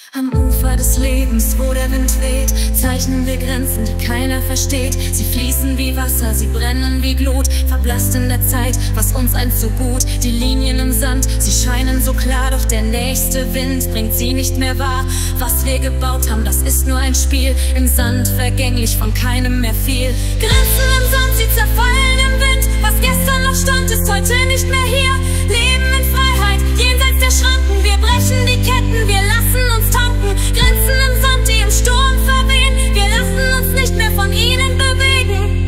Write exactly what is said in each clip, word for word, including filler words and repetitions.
Am Ufer des Lebens, wo der Wind weht, zeichnen wir Grenzen, die keiner versteht. Sie fließen wie Wasser, sie brennen wie Glut, verblasst in der Zeit, was uns einst so gut. Die Linien im Sand, sie scheinen so klar, doch der nächste Wind bringt sie nicht mehr wahr. Was wir gebaut haben, das ist nur ein Spiel, im Sand vergänglich, von keinem mehr viel. Grenzen im Sand, sie zerfallen im Wind, was gestern noch stand, ist heute nicht mehr hier. Leben in Freiheit, jenseits der Schranken, wir brechen die Ketten, wir lassen uns tanken. Grenzen im Sand, die im Sturm verwehen, wir lassen uns nicht mehr von ihnen bewegen.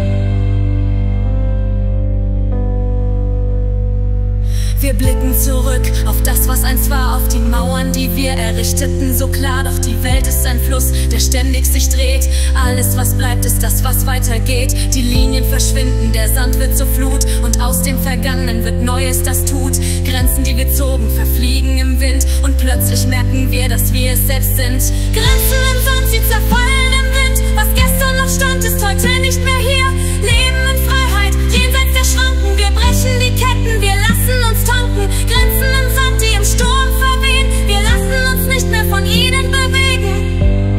Wir blicken zurück auf das, was einst war, auf die Mauern, die wir errichteten, so klar. Doch die Welt ist ein Fluss, der ständig sich dreht. Alles, was bleibt, ist das, was weitergeht. Die Linien verschwinden, der Sand wird zur Flut, und aus dem Vergangenen wird Neues, das tut. Grenzen, die wir zogen, verfliegen im Wind, und plötzlich merken wir, dass wir es selbst sind. Grenzen im Sand, sie zerfallen im Wind, was gestern noch stand, ist heute nicht mehr hier. Leben in Freiheit, jenseits der Schranken, wir brechen die Ketten, wir lassen uns tanken. Grenzen im Sand, die im Sturm verwehen, wir lassen uns nicht mehr von ihnen bewegen.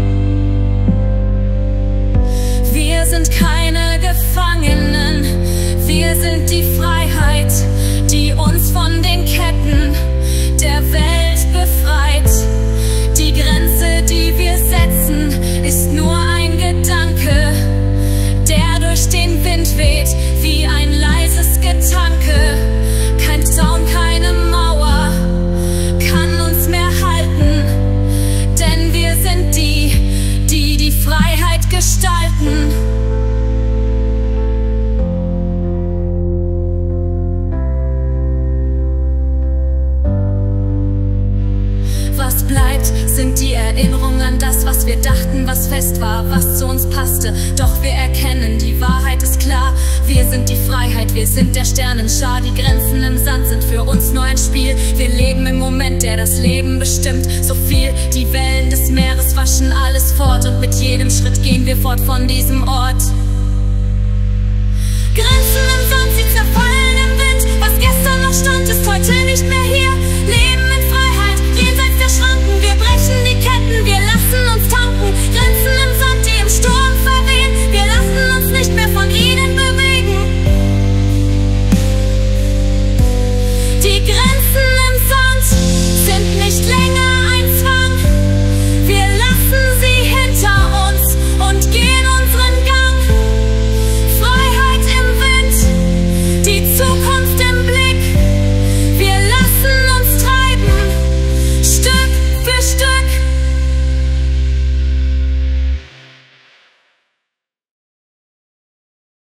Wir sind keine Gefangenen, wir sind die Freiheit, die uns von den Ketten der Welt befreit. Die Grenze, die wir setzen, ist nur ein Gedanke, der durch den Wind weht wie ein leises Getanke. Kein Zaun, keine Mauer kann uns mehr halten, denn wir sind die, die die Freiheit gestalten. Was bleibt, sind die Erinnerungen an das, was wir dachten, was fest war, was zu uns passte. Doch wir erkennen, die Wahrheit ist klar. Wir sind die Freiheit, wir sind der Sternenschar. Die Grenzen im Sand sind für uns nur ein Spiel. Wir leben im Moment, der das Leben bestimmt. So viel, die Wellen des Meeres waschen alles fort, und mit jedem Schritt gehen wir fort von diesem Ort. Grenzen im Sand, sie zerfallen im Wind, was gestern noch stand, ist heute nicht mehr hier. Leben